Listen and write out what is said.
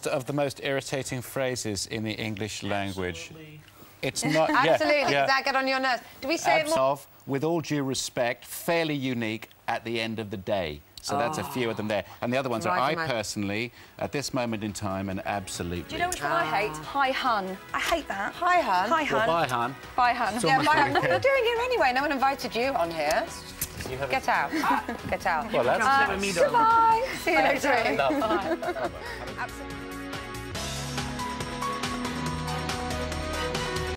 list of the most irritating phrases in the English language. It's not... Absolutely. Yeah. Does that get on your nerves? Do we say it more? With all due respect, fairly unique at the end of the day. So that's a few of them there. And the other ones are, I personally, at this moment in time, and absolutely... Do you know which one I hate? Hi, hun. I hate that. Hi, hun. Hi, hun. Well, bye, hun. Bye, hun. Yeah, bye, hun. What are you doing here anyway? No one invited you on here. Get out. Get out. Well, that's... Goodbye. See you next week. Bye. Absolutely.